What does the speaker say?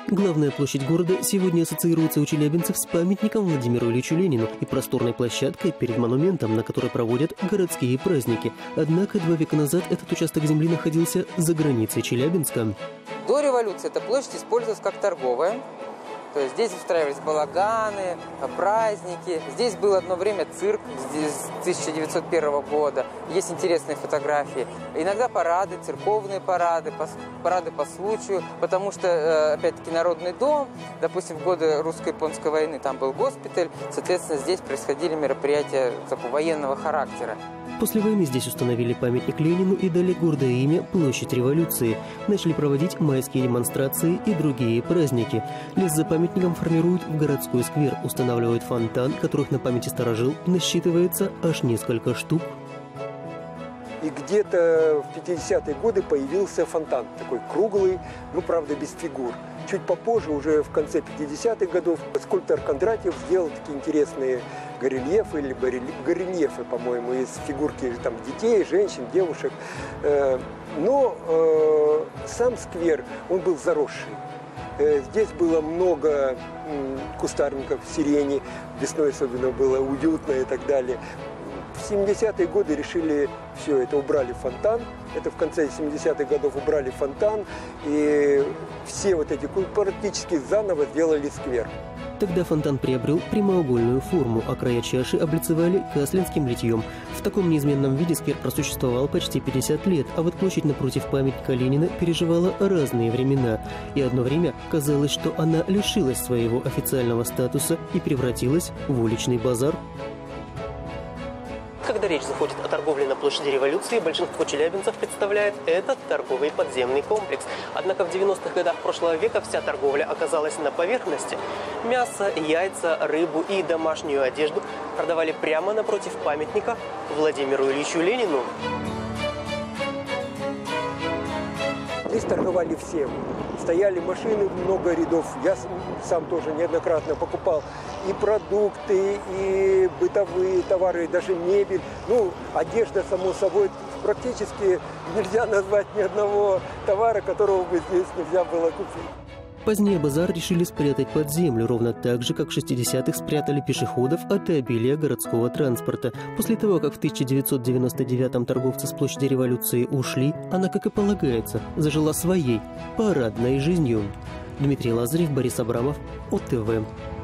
Главная площадь города сегодня ассоциируется у челябинцев с памятником Владимиру Ильичу Ленину и просторной площадкой перед монументом, на которой проводят городские праздники. Однако 2 века назад этот участок земли находился за границей Челябинска. До революции эта площадь использовалась как торговая. То есть здесь устраивались балаганы, праздники. Здесь был одно время цирк с 1901 года. Есть интересные фотографии. Иногда парады, церковные парады, парады по случаю. Потому что, опять-таки, Народный дом, допустим, в годы русско-японской войны там был госпиталь. Соответственно, здесь происходили мероприятия такого военного характера. После войны здесь установили памятник Ленину и дали гордое имя «Площадь революции». Начали проводить майские демонстрации и другие праздники. Лес за памятником формируют в городской сквер, устанавливают фонтан, которых на памяти старожил насчитывается аж несколько штук. И где-то в 50-е годы появился фонтан, такой круглый, но, правда, без фигур. Чуть попозже, уже в конце 50-х годов, скульптор Кондратьев сделал такие интересные горельефы, или горельефы, по-моему, из фигурки там, детей, женщин, девушек. Но сам сквер, он был заросший. Здесь было много кустарников, сирени, весной особенно было уютно и так далее. В 70-е годы решили все это, убрали фонтан. Это в конце 70-х годов убрали фонтан. И все вот эти практически заново сделали сквер. Тогда фонтан приобрел прямоугольную форму, а края чаши облицевали каслинским литьем. В таком неизменном виде сквер просуществовал почти 50 лет, а вот площадь напротив памятника Ленина переживала разные времена. И одно время казалось, что она лишилась своего официального статуса и превратилась в уличный базар. Когда речь заходит о торговле на площади революции, большинство челябинцев представляет этот торговый подземный комплекс. Однако в 90-х годах прошлого века вся торговля оказалась на поверхности. Мясо, яйца, рыбу и домашнюю одежду продавали прямо напротив памятника Владимиру Ильичу Ленину. Здесь торговали всем. Стояли машины, много рядов. Я сам тоже неоднократно покупал и продукты, и бытовые товары, и даже мебель. Ну, одежда, само собой, практически нельзя назвать ни одного товара, которого бы здесь нельзя было купить. Позднее базар решили спрятать под землю, ровно так же, как в 60-х спрятали пешеходов от обилия городского транспорта. После того, как в 1999-м торговцы с площади революции ушли, она, как и полагается, зажила своей парадной жизнью. Дмитрий Лазарев, Борис Абрамов, ОТВ.